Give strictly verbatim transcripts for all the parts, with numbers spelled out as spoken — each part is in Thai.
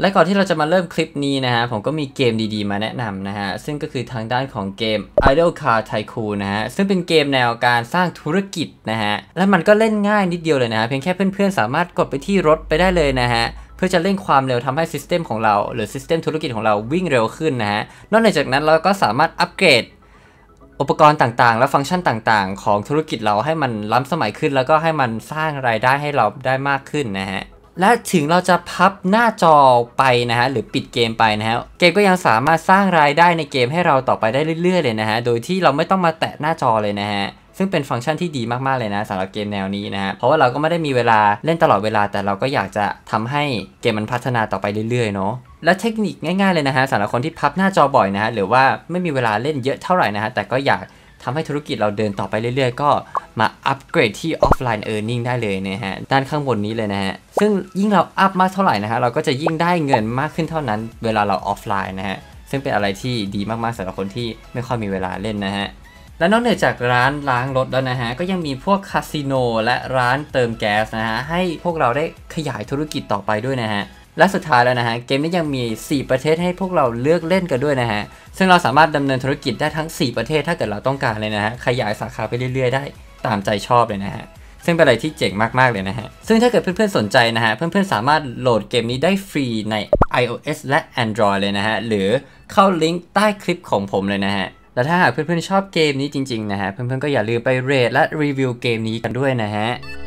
และก่อนที่เราจะมาเริ่มคลิปนี้นะฮะผมก็มีเกมดีๆมาแนะนำนะฮะซึ่งก็คือทางด้านของเกม Idle Car Tycoon นะฮะซึ่งเป็นเกมแนวการสร้างธุรกิจนะฮะและมันก็เล่นง่ายนิดเดียวเลยนะฮะเพียงแค่เพื่อนๆสามารถกดไปที่รถไปได้เลยนะฮะเพื่อจะเร่งความเร็วทำให้ซิสเต็มของเราหรือซิสเต็มธุรกิจของเราวิ่งเร็วขึ้นนะฮะนอกจากนั้นเราก็สามารถอัปเกรดอุปกรณ์ต่างๆและฟังก์ชันต่างๆของธุรกิจเราให้มันล้ำสมัยขึ้นแล้วก็ให้มันสร้างรายได้ให้เราได้มากขึ้นนะฮะและถึงเราจะพับหน้าจอไปนะฮะหรือปิดเกมไปนะฮะเกมก็ยังสามารถสร้างรายได้ในเกมให้เราต่อไปได้เรื่อยๆเลยนะฮะโดยที่เราไม่ต้องมาแตะหน้าจอเลยนะฮะซึ่งเป็นฟังก์ชันที่ดีมากๆเลยนะสำหรับเกมแนวนี้นะฮะเพราะว่าเราก็ไม่ได้มีเวลาเล่นตลอดเวลาแต่เราก็อยากจะทำให้เกมมันพัฒนาต่อไปเรื่อยๆเนาะและเทคนิคง่ายๆเลยนะฮะสำหรับคนที่พับหน้าจอบ่อยนะฮะหรือว่าไม่มีเวลาเล่นเยอะเท่าไหร่นะฮะแต่ก็อยากทำให้ธุรกิจเราเดินต่อไปเรื่อยๆก็มาอัปเกรดที่ offline earning ได้เลยนะฮะด้านข้างบนนี้เลยนะฮะซึ่งยิ่งเราอัพมากเท่าไหร่นะฮะเราก็จะยิ่งได้เงินมากขึ้นเท่านั้นเวลาเรา offline นะฮะซึ่งเป็นอะไรที่ดีมากๆสำหรับคนที่ไม่ค่อยมีเวลาเล่นนะฮะและนอกเหนือจากร้านล้างรถแล้วนะฮะก็ยังมีพวกคาสิโนและร้านเติมแก๊สนะฮะให้พวกเราได้ขยายธุรกิจต่อไปด้วยนะฮะและสุดท้ายแล้วนะฮะเกมนี้ยังมีสี่ประเทศให้พวกเราเลือกเล่นกันด้วยนะฮะซึ่งเราสามารถดำเนินธุรกิจได้ทั้งสี่ประเทศถ้าเกิดเราต้องการเลยนะฮะขยายสาขาไปเรื่อยๆได้ตามใจชอบเลยนะฮะซึ่งเป็นอะไรที่เจ๋งมากๆเลยนะฮะซึ่งถ้าเกิดเพื่อนๆสนใจนะฮะเพื่อนๆสามารถโหลดเกมนี้ได้ฟรีใน iOS และ Android เลยนะฮะหรือเข้าลิงก์ใต้คลิปของผมเลยนะฮะและถ้าหากเพื่อนๆชอบเกมนี้จริงๆนะฮะเพื่อนๆก็อย่าลืมไปเรทและรีวิวเกมนี้กันด้วยนะฮะ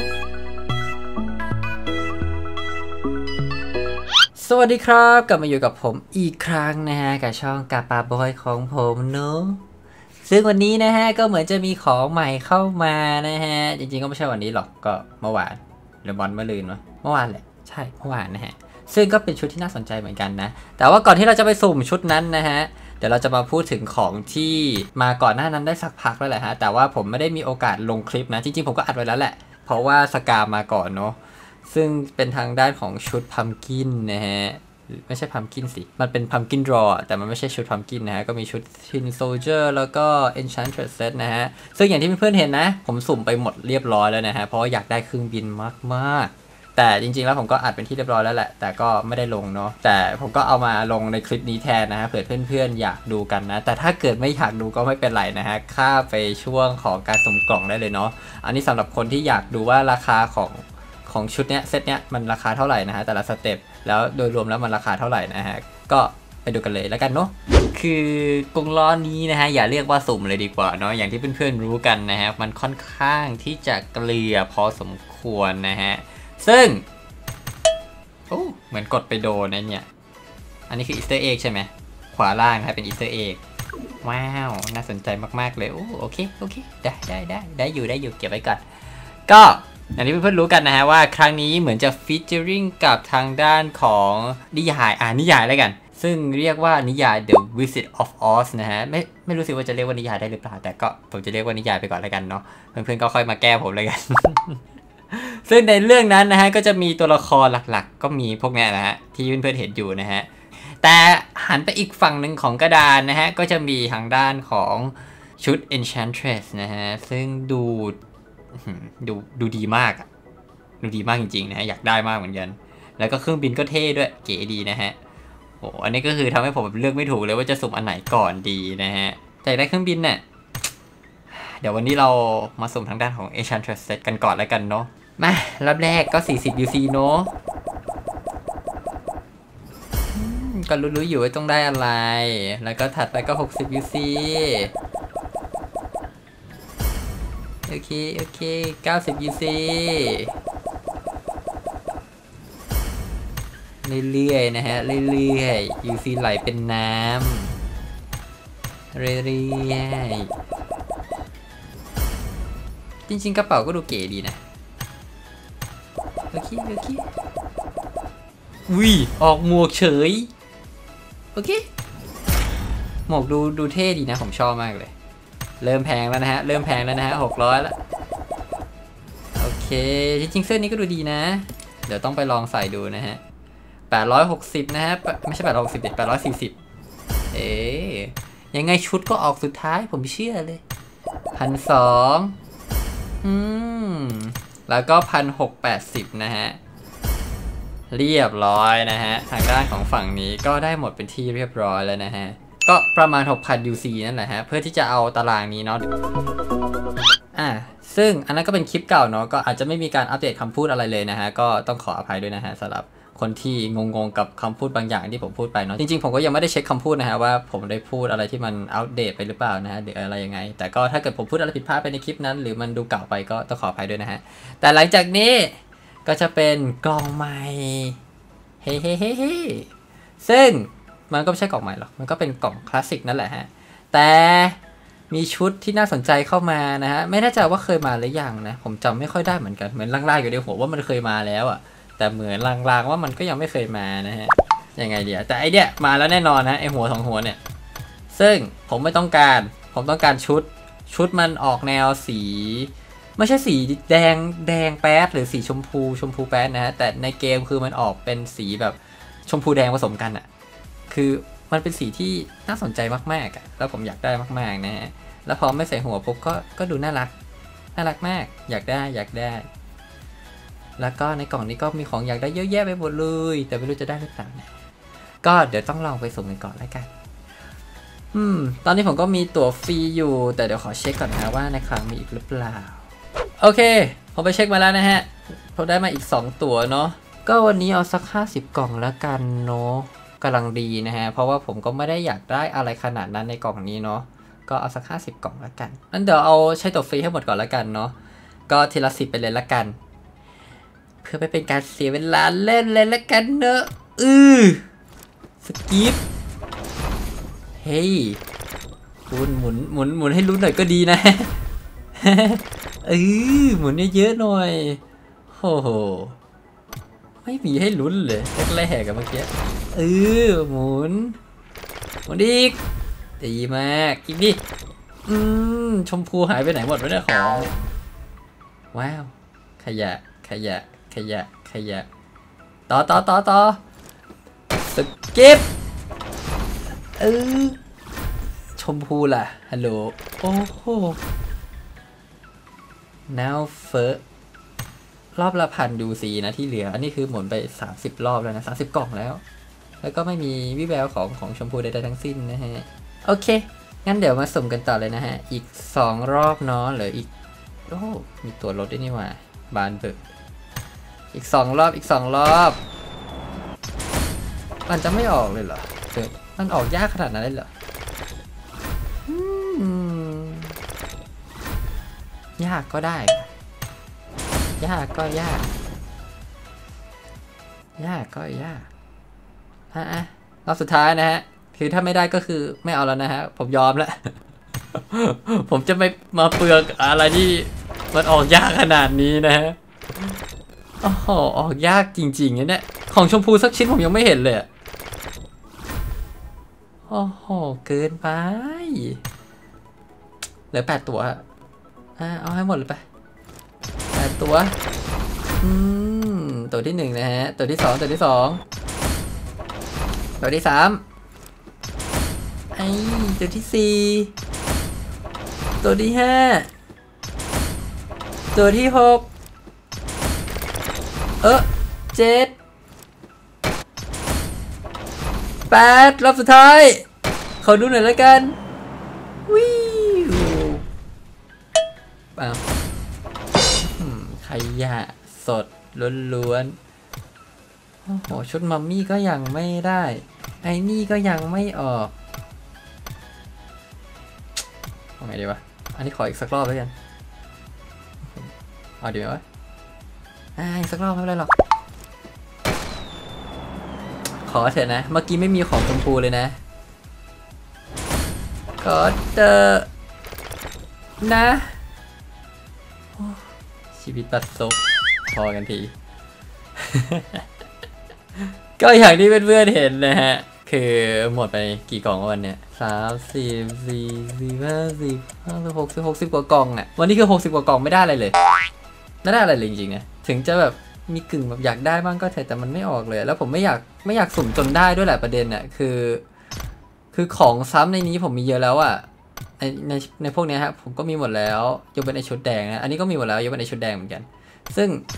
สวัสดีครับกลับมาอยู่กับผมอีกครั้งนะฮะกับช่องกาปาบอยของผมเนอะซึ่งวันนี้นะฮะก็เหมือนจะมีของใหม่เข้ามานะฮะจริงๆก็ไม่ใช่วันนี้หรอกก็เมื่อวานหรือบอลเมื่อลืนวะเมื่อวานแหละใช่เมื่อวานนะฮะซึ่งก็เป็นชุดที่น่าสนใจเหมือนกันนะแต่ว่าก่อนที่เราจะไปสุ่มชุดนั้นนะฮะเดี๋ยวเราจะมาพูดถึงของที่มาก่อนหน้านั้นได้สักพักแล้วแหละฮะแต่ว่าผมไม่ได้มีโอกาสลงคลิปนะจริงๆผมก็อัดไว้แล้วแหละเพราะว่าสกามาก่อนเนาะซึ่งเป็นทางด้านของชุดพัมกินนะฮะไม่ใช่พัมกินสิมันเป็นพัมกินดรอแต่มันไม่ใช่ชุดพัมกินนะฮะก็มีชุดทินโซลเจอร์แล้วก็ Enchantress Set นะฮะซึ่งอย่างที่เพื่อนๆเห็นนะผมสุ่มไปหมดเรียบร้อยแล้วนะฮะเพราะว่าอยากได้เครื่องบินมากๆแต่จริงๆแล้วผมก็อัดเป็นที่เรียบร้อยแล้วแหละแต่ก็ไม่ได้ลงเนาะแต่ผมก็เอามาลงในคลิปนี้แทนนะฮะเผื่อเพื่อนๆอยากดูกันนะแต่ถ้าเกิดไม่อยากดูก็ไม่เป็นไรนะฮะข้าไปช่วงของการสุ่มกล่องได้เลยเนาะอันนี้สำหรับคนที่อยากดูว่าราคาของของชุดเนี้ยเซตเนี้ยมันราคาเท่าไหร่นะฮะแต่ละสเต็ปแล้วโดยรวมแล้วมันราคาเท่าไหร่นะฮะก็ไปดูกันเลยแล้วกันเนาะคือกงล้อนี้นะฮะอย่าเรียกว่าสุ่มเลยดีกว่าเนาะอย่างที่เพื่อนๆรู้กันนะฮะมันค่อนข้างที่จะเกลือพอสมควรนะฮะซึ่งโอ้เหมือนกดไปโดนนะเนี่ยอันนี้คืออีสเตอร์เอ็กใช่ไหมขวาล่างนะเป็นอีสเตอร์เอ็กว้าวน่าสนใจมากๆเลยโอ้โอเคโอเคได้ได้ได้ได้อยู่ได้อยู่เก็บไว้ก่อนก็อย่างที่เพื่อนๆรู้กันนะฮะว่าครั้งนี้เหมือนจะฟีเจอริงกับทางด้านของนิยายอ่านิยายแล้วกันซึ่งเรียกว่านิยาย The Wizard of Oz นะฮะไม่ไม่รู้สิว่าจะเรียกว่านิยายได้หรือเปล่าแต่ก็ผมจะเรียกว่านิยายไปก่อนแล้วกันเนาะเพื่อนๆก็ค่อยมาแก้ผมเลยกัน ซึ่งในเรื่องนั้นนะฮะก็จะมีตัวละครหลักๆก็มีพวกนี้นะฮะที่เพื่อนๆเห็นอยู่นะฮะแต่หันไปอีกฝั่งหนึ่งของกระดานนะฮะก็จะมีทางด้านของชุด Enchantress นะฮะซึ่งดูดูดูดีมากดูดีมากจริงๆนะฮะอยากได้มากเหมือนกันแล้วก็เครื่องบินก็เท่ด้วยเก๋ดีนะฮะโอ้อันนี้ก็คือทำให้ผมเลือกไม่ถูกเลยว่าจะสุ่มอันไหนก่อนดีนะฮะแต่ได้เครื่องบินเนี่ยเดี๋ยววันนี้เรามาสุ่มทางด้านของ Enchantress Set กันก่อนแล้วกันเนาะมารอบแรกก็สี่สิบ ยู ซี เนาะก็รู้ๆอยู่ว่าต้องได้อะไรแล้วก็ถัดไปก็หกสิบ ยู ซี โอเคโอเคเก้าสิบ ยู ซี เรื่อยๆนะฮะเรื่อยๆ ยู ซี ไหลเป็นน้ำเรื่อยๆจริงๆกระเป๋าก็ดูเก๋ดีนะโอเคโอเควิออกหมวกเฉยโอเคหมวกดูดูเท่ดีนะผมชอบมากเลยเริ่มแพงแล้วนะฮะเริ่มแพงแล้วนะฮะหกร้อยแล้วโอเคจริงๆเสื้อนี้ก็ดูดีนะเดี๋ยวต้องไปลองใส่ดูนะฮะแปดร้อยหกสิบนะฮะไม่ใช่แปดร้อยหกสิบเด็ดแปดร้อยสี่สิบเอ๊ยังไงชุดก็ออกสุดท้ายผมเชื่อเลยพันสองอืมแล้วก็พันหกแปดสิบนะฮะเรียบร้อยนะฮะทางด้านของฝั่งนี้ก็ได้หมดเป็นที่เรียบร้อยแล้วนะฮะก็ประมาณ หกพัน ยู ซี นั่นแหละฮะเพื่อที่จะเอาตารางนี้เนาะอ่าซึ่งอันนั้นก็เป็นคลิปเก่าเนาะก็อาจจะไม่มีการอัปเดตคำพูดอะไรเลยนะฮะก็ต้องขออภัยด้วยนะฮะสำหรับคนที่งงๆกับคำพูดบางอย่างที่ผมพูดไปเนาะจริงๆผมก็ยังไม่ได้เช็คคำพูดนะฮะว่าผมได้พูดอะไรที่มันอัปเดตไปหรือเปล่านะฮะหรืออะไรยังไงแต่ก็ถ้าเกิดผมพูดอะไรผิดพลาดไปในคลิปนั้นหรือมันดูเก่าไปก็ต้องขออภัยด้วยนะฮะแต่หลังจากนี้ก็จะเป็นกล่องใหม่เฮ้เฮ้เฮ้เฮ้ซึ่งมันก็ไม่ใช่กล่องใหม่หรอกมันก็เป็นกล่องคลาสสิกนั่นแหละฮะแต่มีชุดที่น่าสนใจเข้ามานะฮะไม่แน่ใจว่าเคยมาหรือยังนะผมจำไม่ค่อยได้เหมือนกันเหมือนล่างๆอยู่ในหัวว่ามันเคยมาแล้วอ่ะแต่เหมือนลางๆว่ามันก็ยังไม่เคยมานะฮะยังไงเดียวแต่ไอเดียมาแล้วแน่นอนนะไอหัวสองหัวเนี่ยซึ่งผมไม่ต้องการผมต้องการชุดชุดมันออกแนวสีไม่ใช่สีแดงแดงแป๊ดหรือสีชมพูชมพูแป๊ดนะฮะแต่ในเกมคือมันออกเป็นสีแบบชมพูแดงผสมกันอ่ะคือมันเป็นสีที่น่าสนใจมากๆอ่ะแล้วผมอยากได้มากๆนะฮะแล้วพอไม่ใส่หัวปุ๊บก็ก็ดูน่ารักน่ารักมากอยากได้อยากได้แล้วก็ในกล่องนี้ก็มีของอยากได้เยอะแยะไปหมดเลยแต่ไม่รู้จะได้หรือเปล่านะก็เดี๋ยวต้องลองไปสุ่มกันก่อนแล้วกันอืมตอนนี้ผมก็มีตั๋วฟรีอยู่แต่เดี๋ยวขอเช็คก่อนนะว่าในครั้งมีอีกหรือเปล่าโอเคผมไปเช็คมาแล้วนะฮะผมได้มาอีกสองตั๋วเนาะก็วันนี้เอาสักห้าสิบกล่องแล้วกันเนาะกำลังดีนะฮะเพราะว่าผมก็ไม่ได้อยากได้อะไรขนาดนั้นในกล่องนี้เนาะก็เอาสักห้าสิบกล่องแล้วกันงั้นเดี๋ยวเอาใช้ตั๋วฟรีให้หมดก่อนแล้วกันเนาะก็ทีละสิบไปเลยละกันเพื่อไม่เป็นการเสียเวลาเล่นเลยละกันเนอะอือสกิปเฮ้ยคุณหมุนหมุนหมุนให้ลุ้นหน่อยก็ดีนะเออหมุนเยอะๆหน่อยโอ้โหไม่มีให้ลุ้นเลยแรกๆกับเมื่อกี้เออหมุนหมุนอีกดีมากอีกดิอืมชมพูหายไปไหนหมดไม่ได้ของว้าวขยะขยะขยะขยะต่อต่อต่อต่อสกิปเออชมพูล่ะฮัลโหลโอ้โห now first รอบละพันดูซีนะที่เหลืออันนี้คือหมุนไปสามสิบรอบแล้วนะสามสิบกล่องแล้วแล้วก็ไม่มีวิแววของของชมพูใดๆทั้งสิ้นนะฮะโอเคงั้นเดี๋ยวมาสุ่มกันต่อเลยนะฮะอีกสองรอบเนาะเหลืออีกโอ้มีตัวรถด้วยนี่หว่าบานเบิกอีกสองรอบอีกสองรอบมันจะไม่ออกเลยเหรอเกิดมันออกยากขนาดนั้นเลยเหรอยากก็ได้ยากก็ยากยากก็ยากฮะรอบสุดท้ายนะฮะคือถ้าไม่ได้ก็คือไม่เอาแล้วนะฮะผมยอมแล้ว ผมจะไม่มาเปลือกอะไรที่มันออกยากขนาดนี้นะฮะโอ้โหออกยากจริงๆเนี่ยของชมพูสักชิ้นผมยังไม่เห็นเลยโอ้โหเกินไปเหลือแปดตัวอ่ะเอาให้หมดเลยไปแปดตัวอืมตัวที่หนึ่งนะฮะตัวที่สองตัวที่สองตัวที่สามไอ้ตัวที่สี่ตัวที่ห้าตัวที่หกเออเจ็ดแปดรอบสุดท้ายขอดูหน่อยแล้วกันวิวอ้าวขยะสดล้วนๆโอ้โหชุดมัมมี่ก็ยังไม่ได้ไอ้นี่ก็ยังไม่ออกเอาไงดีวะอันนี้ขออีกสักรอบแล้วกันเอาดีไหมวะอ่าอีกสักรอบไม่เป็นไรหรอกขอเถอะนะเมื่อกี้ไม่มีของชมพูเลยนะขอเถอะนะชีวิตตัดซบพอกันที ก็อย่างที่เพื่อนๆเห็นนะฮะคือหมดไปกี่กล่องวันเนี้ยสามสี่สี่สี่ห้าสิบห้าสิบหกสิบหกสิบกว่ากล่องอ่ะวันนี้คือหกสิบกว่ากล่องไม่ได้อะไรเลยไม่ได้อะไรเลยจริงๆนะถึงจะแบบมีกึ่งแบบอยากได้บ้างก็เถอะแต่มันไม่ออกเลยแล้วผมไม่อยากไม่อยากสุ่มจนได้ด้วยแหละประเด็นอ่ะคือคือของซ้ำในนี้ผมมีเยอะแล้วอ่ะในในในพวกนี้ฮะผมก็มีหมดแล้วยกเป็นไอชุดแดงนะอันนี้ก็มีหมดแล้วยกเป็นไอชุดแดงเหมือนกันซึ่ง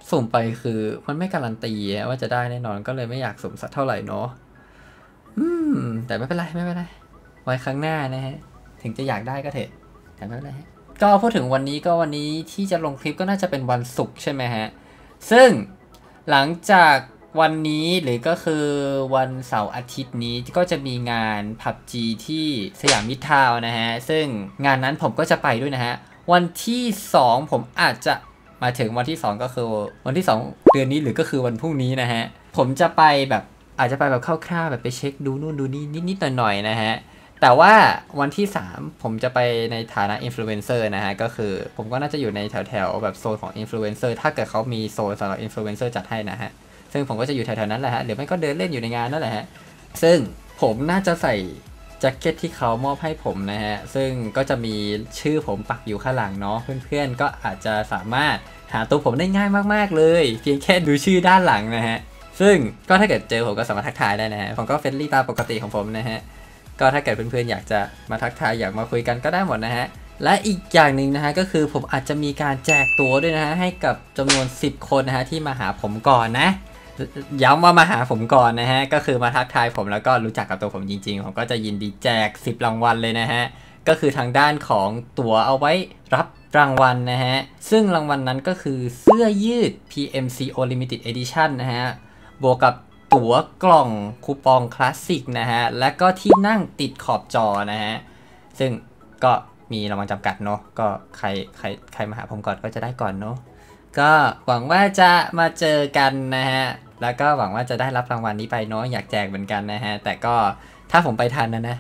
สุ่มไปคือมันไม่การันตีว่าจะได้แน่นอนก็เลยไม่อยากสุ่มสักเท่าไหร่เนาะอืมแต่ไม่เป็นไรไม่เป็นไรไว้ครั้งหน้านะฮะถึงจะอยากได้ก็เถอะแต่ไม่เป็นไรก็พูดถึงวันนี้ก็วันนี้ที่จะลงคลิปก็น่าจะเป็นวันศุกร์ใช่ไหมฮะซึ่งหลังจากวันนี้หรือก็คือวันเสาร์อาทิตย์นี้ก็จะมีงาน พับจี ที่สยามมิตรทาวน์นะฮะซึ่งงานนั้นผมก็จะไปด้วยนะฮะวันที่สองผมอาจจะมาถึงวันที่สองก็คือวันที่สองเดือนนี้หรือก็คือวันพรุ่งนี้นะฮะผมจะไปแบบอาจจะไปแบบคร่าวๆแบบไปเช็คดูนู่นดูนี่นิดๆหน่อยๆนะฮะแต่ว่าวันที่สามผมจะไปในฐานะอินฟลูเอนเซอร์นะฮะก็คือผมก็น่าจะอยู่ในแถวๆแบบโซนของอินฟลูเอนเซอร์ถ้าเกิดเขามีโซนสำหรับอินฟลูเอนเซอร์จัดให้นะฮะซึ่งผมก็จะอยู่แถวๆนั้นแหละฮะหรือไม่ก็เดินเล่นอยู่ในงานนั่นแหละฮะซึ่งผมน่าจะใส่แจ็คเก็ตที่เขามอบให้ผมนะฮะซึ่งก็จะมีชื่อผมปักอยู่ข้างหลังเนาะเพื่อนๆก็อาจจะสามารถหาตัวผมได้ง่ายมากๆเลยเพียงแค่ดูชื่อด้านหลังนะฮะซึ่งก็ถ้าเกิดเจอผมก็สามารถทักทายได้นะฮะผมก็เฟรนลี่ตามปกติของผมนะฮะก็ถ้าเกิดเพื่อนๆอยากจะมาทักทายอยากมาคุยกันก็ได้หมดนะฮะและอีกอย่างหนึ่งนะฮะก็คือผมอาจจะมีการแจกตั๋วด้วยนะฮะให้กับจำนวนสิบคนนะฮะที่มาหาผมก่อนนะย้ำว่ามาหาผมก่อนนะฮะก็คือมาทักทายผมแล้วก็รู้จักกับตัวผมจริงๆผมก็จะยินดีแจกสิบรางวัลเลยนะฮะก็คือทางด้านของตั๋วเอาไว้รับรางวัลนะฮะซึ่งรางวัลนั้นก็คือเสื้อยืด พี เอ็ม ซี โอ Limited Edition นะฮะบวกกับตั๋วกล่องคูปองคลาสสิกนะฮะและก็ที่นั่งติดขอบจอนะฮะซึ่งก็มีรางวัลจำกัดเนาะก็ใครใครใครมาหาผมก่อนก็จะได้ก่อนเนาะก็หวังว่าจะมาเจอกันนะฮะแล้วก็หวังว่าจะได้รับรางวัลนี้ไปเนาะอยากแจกเหมือนกันนะฮะแต่ก็ถ้าผมไปทันนะนะ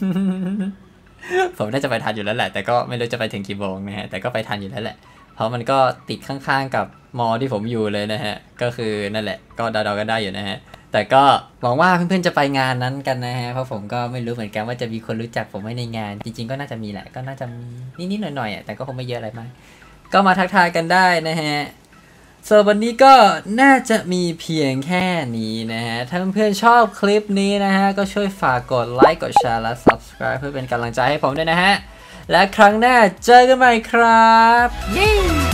ผมน่าจะไปทันอยู่แล้วแหละแต่ก็ไม่รู้จะไปถึงกี่โมงนะฮะแต่ก็ไปทันอยู่แล้วแหละเพราะมันก็ติดข้างๆกับมอที่ผมอยู่เลยนะฮะก็คือนั่นแหละก็เดาๆกันได้อยู่นะฮะแต่ก็หวังว่าเพื่อนๆจะไปงานนั้นกันนะฮะเพราะผมก็ไม่รู้เหมือนกันว่าจะมีคนรู้จักผมไหมในงานจริงๆก็น่าจะมีแหละก็น่าจะมีนิดๆหน่อยๆอ่ะแต่ก็คงไม่เยอะอะไรมากก็มาทักทายกันได้นะฮะส่วนวันนี้ก็น่าจะมีเพียงแค่นี้นะฮะถ้าเพื่อนๆชอบคลิปนี้นะฮะก็ช่วยฝากกดไลค์กดแชร์และ Subscribe เพื่อเป็นกำลังใจให้ผมด้วยนะฮะและครั้งหน้าเจอกันใหม่ครับเย้